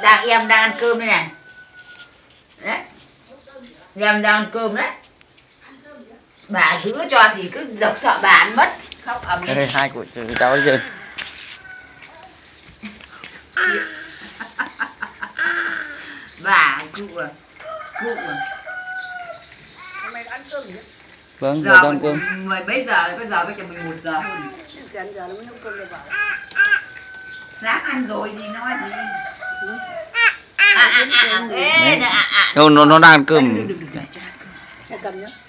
em đang ăn cơm đây này. Đấy. Em đang ăn cơm đấy. Bà giữ cho thì cứ dọc sợ bà ăn mất. Khóc ầm lên. Đây, hai của cháu đi chơi. Bà cụ à. Cụ à. Hôm nay đã ăn cơm gì? Vâng, Giờ giờ con cơm. mười mấy giờ, bây giờ cho mình 1 giờ. Gần giờ nó mới nấu cơm để bảo. Sáng ăn rồi thì nói gì? Nó đang ăn cơm. Cầm nhá.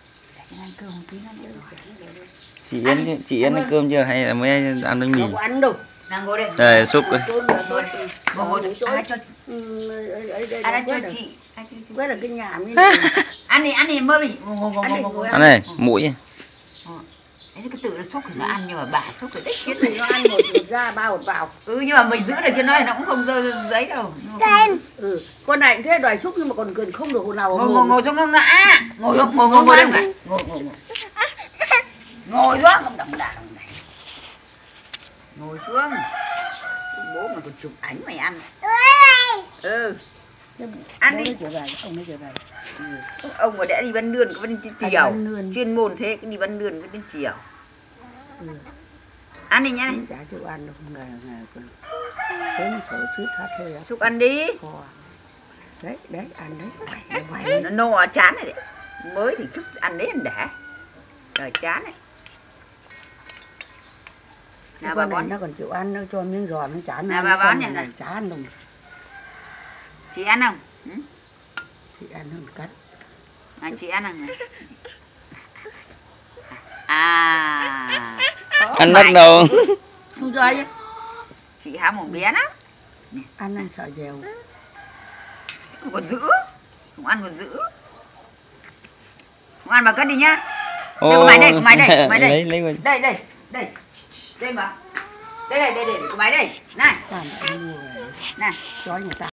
Chị ăn cơm chưa hay là mới ăn bánh mì? Không ăn đâu. Nào ngồi đây. Đây súp đây. Ngồi ai cho ai đã cho chị? Quét là cái nhà mới Ăn đi mơ đi. Ngồi. Ăn này, mũi. Đấy cái tự nó xúc thì nó ăn nhưng mà bà xúc thì đích thiết thì nó ăn một ra ba hột vào. Nhưng mà mình giữ được trên nó thì nó cũng không rơi giấy đâu. Con này cũng thế đòi xúc nhưng mà còn cần không được hột nào. Ngồi xuống nó ngã. Ngồi xuống. Ngồi xuống không động đạn này. Ngồi xuống. Bố mà còn chụp ảnh mày ăn. Ăn đi. Ông mới trở về. Ông mà đã đi Văn Lươn có bên chiều. Chuyên môn thế đi Văn Lươn có bên chiều. Ăn đi nhá. Chả chịu ăn đâu, ngày còn sớm sổ suýt hết thôi. Xúc ăn đi. Đấy, ăn đấy. Nó no chán này đấy. Mới thì chút ăn đấy ăn đã. Rồi chán này. Nào bà bón. Nó còn chịu ăn, nó cho miếng giò nó chán. Nào bà bón này. Chán luôn. Chị ăn không? Chị ăn hơn cắt. Chị ăn không này? Ăn mất đâu. Không rơi chứ. Chị há mồm bé lắm. Ăn sợ dèo. Không còn giữ. Không ăn còn giữ. Không ăn bà cất đi nhá. Đây, của mày đây. Đây mà. Đây, của mày đây. Này. Này. Chói người ta.